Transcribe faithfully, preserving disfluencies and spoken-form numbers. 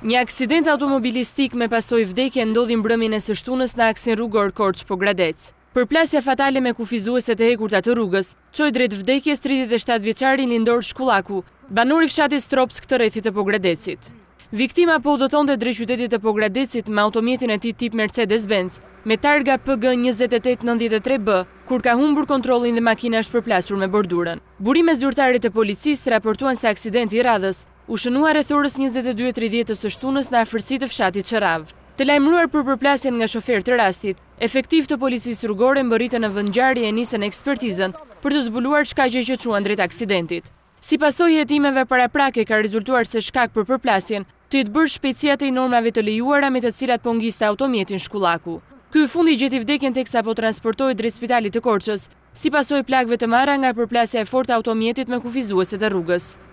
Një aksident automobilistik me pasojë vdekje ndodhi mbrëmjen e së shtunës në aksin rrugor Korç-Pogradec. Përplasja fatale me kufizueset e hekurta të rrugës çoi drejt vdekjes tridhjetë e shtatë vjeçarin Lindor Shkullaku, banor i fshatit Stropsk të rrethit të Pogradecit. Viktima po udhëtonte drejt qytetit të Pogradecit me automjetin e tij tip Mercedes-Benz me targa P G njëzet e tetë nëntëdhjetë e tre B, kur ka humbur kontrollin dhe makina është përplasur me bordurën. Burime zyrtare të policisë raportuan se aksidenti i radhës u shënua rreth orës njëzet e dy e tridhjetë së shtunës në afërsi të fshatit Çerrav. Të lajmëruar për përplasjen nga shofer të rastit, efektiv të policisë rrugore mbërritën në vendngjarje e nisën ekspertizën për të zbuluar shkaqe që çuan drejt aksidentit. Si pasojë e hetimeve paraprake ka rezultuar se shkak për përplasjen të jetë bërë shpejtësiat e normave të lejuara me të cilat po ngiste automjetin Shkullaku. Ky fundi gjeti vdekjen teksa po transportohej drejt spitalit të Korçës, si pasojë plagëve të marra nga përplasja e fortë e automjetit me kufizueset e rrugës.